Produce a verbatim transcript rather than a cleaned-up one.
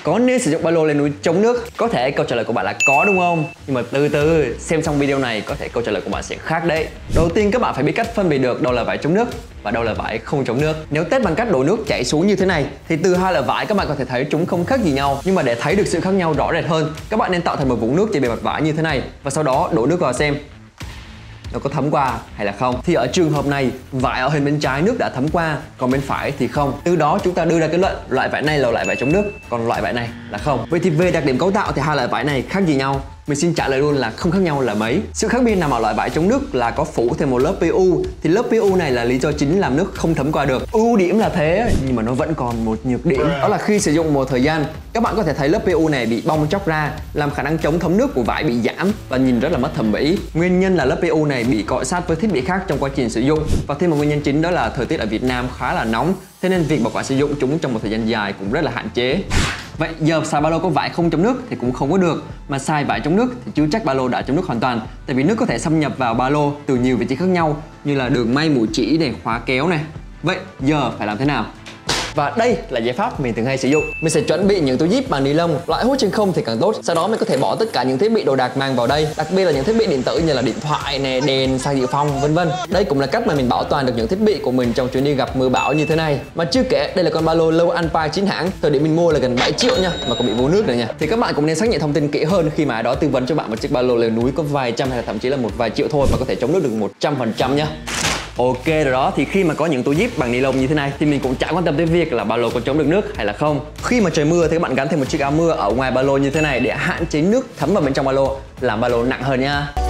có nên sử dụng ba lô leo núi chống nước? Có thể câu trả lời của bạn là có đúng không? Nhưng mà từ từ xem xong video này có thể câu trả lời của bạn sẽ khác đấy. Đầu tiên các bạn phải biết cách phân biệt được đâu là vải chống nước và đâu là vải không chống nước. Nếu test bằng cách đổ nước chảy xuống như thế này thì từ hai loại vải các bạn có thể thấy chúng không khác gì nhau. Nhưng mà để thấy được sự khác nhau rõ rệt hơn, các bạn nên tạo thành một vũng nước trên bề mặt vải như thế này và sau đó đổ nước vào xem nó có thấm qua hay là không. Thì ở trường hợp này, vải ở hình bên trái nước đã thấm qua, còn bên phải thì không. Từ đó chúng ta đưa ra kết luận loại vải này là loại vải chống nước, còn loại vải này là không. Vậy thì về đặc điểm cấu tạo thì hai loại vải này khác gì nhau? Mình xin trả lời luôn là không khác nhau là mấy. Sự khác biệt nằm ở loại vải chống nước là có phủ thêm một lớp pê u. Thì lớp pê u này là lý do chính làm nước không thấm qua được. Ưu điểm là thế nhưng mà nó vẫn còn một nhược điểm. Đó là khi sử dụng một thời gian, các bạn có thể thấy lớp pê u này bị bong chóc ra, làm khả năng chống thấm nước của vải bị giảm và nhìn rất là mất thẩm mỹ. Nguyên nhân là lớp pê u này bị cọ sát với thiết bị khác trong quá trình sử dụng. Và thêm một nguyên nhân chính đó là thời tiết ở Việt Nam khá là nóng, thế nên việc bảo quản sử dụng chúng trong một thời gian dài cũng rất là hạn chế. Vậy giờ xài ba lô có vải không chống nước thì cũng không có được, mà xài vải chống nước thì chưa chắc ba lô đã chống nước hoàn toàn, tại vì nước có thể xâm nhập vào ba lô từ nhiều vị trí khác nhau như là đường may mũi chỉ này, khóa kéo này. Vậy giờ phải làm thế nào? Và đây là giải pháp mình thường hay sử dụng. Mình sẽ chuẩn bị những túi zip bằng ni lông, loại hút chân không thì càng tốt. Sau đó mình có thể bỏ tất cả những thiết bị đồ đạc mang vào đây, đặc biệt là những thiết bị điện tử như là điện thoại nè, đèn, sạc dự phòng vân vân. Đây cũng là cách mà mình bảo toàn được những thiết bị của mình trong chuyến đi gặp mưa bão như thế này. Mà chưa kể đây là con ba lô Low Alpine chính hãng, thời điểm mình mua là gần bảy triệu nha, mà còn bị vô nước này nha. Thì các bạn cũng nên xác nhận thông tin kỹ hơn khi mà ai đó tư vấn cho bạn một chiếc ba lô leo núi có vài trăm hay là thậm chí là một vài triệu thôi mà có thể chống nước được một trăm phần trăm nhá. Ok rồi đó, thì khi mà có những túi zip bằng ni lông như thế này thì mình cũng chả quan tâm tới việc là ba lô có chống được nước hay là không. Khi mà trời mưa thì các bạn gắn thêm một chiếc áo mưa ở ngoài ba lô như thế này để hạn chế nước thấm vào bên trong ba lô, làm ba lô nặng hơn nha.